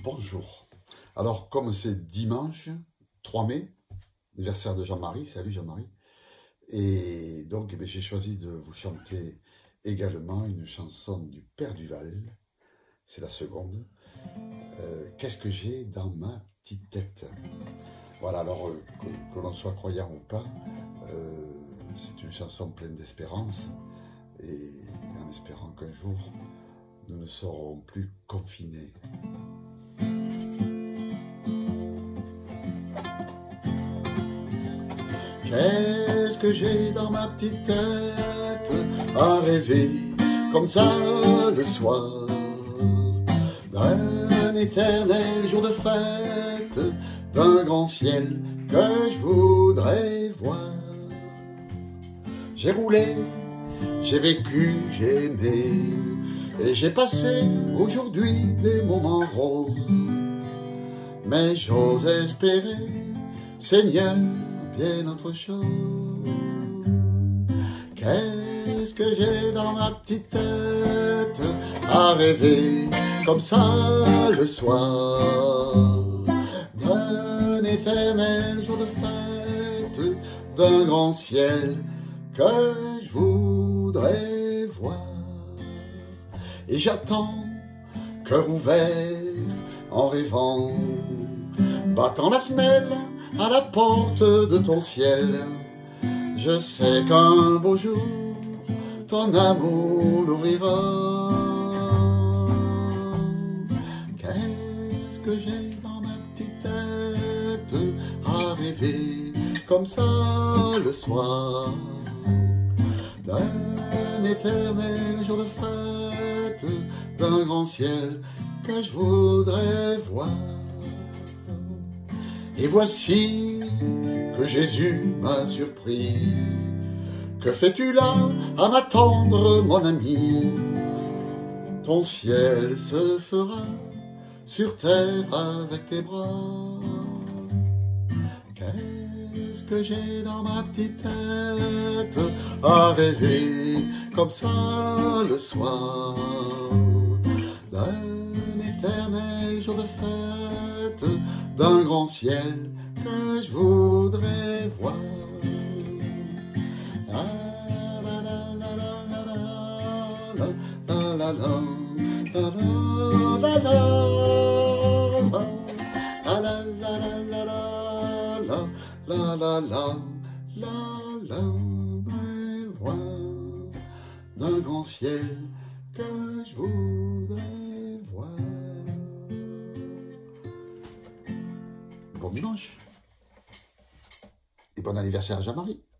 Bonjour. Alors, comme c'est dimanche 3 mai, anniversaire de Jean-Marie, salut Jean-Marie, et donc j'ai choisi de vous chanter également une chanson du Père Duval, c'est la seconde. Qu'est-ce que j'ai dans ma petite tête? Voilà, alors que l'on soit croyant ou pas, c'est une chanson pleine d'espérance, et en espérant qu'un jour, nous ne serons plus confinés. Qu'est-ce que j'ai dans ma petite tête à rêver comme ça le soir d'un éternel jour de fête, d'un grand ciel que je voudrais voir. J'ai roulé, j'ai vécu, j'ai aimé, et j'ai passé aujourd'hui des moments roses. Mais j'ose espérer, Seigneur, bien autre chose. Qu'est-ce que j'ai dans ma petite tête à rêver comme ça le soir d'un éternel jour de fête, d'un grand ciel que je voudrais voir. Et j'attends, cœur ouvert, en rêvant, battant la semelle à la porte de ton ciel. Je sais qu'un beau jour, ton amour l'ouvrira. Qu'est-ce que j'ai dans ma petite tête à rêver comme ça le soir d'un éternel jour de fête, d'un grand ciel que je voudrais voir. Et voici que Jésus m'a surpris. Que fais-tu là à m'attendre, mon ami? Ton ciel se fera sur terre avec tes bras. Qu'est-ce que j'ai dans ma petite tête à rêver comme ça le soir d'un éternel jour de fête, d'un grand ciel que je voudrais voir. D'un grand ciel que je voudrais voir. Bon dimanche et bon anniversaire à Jean-Marie.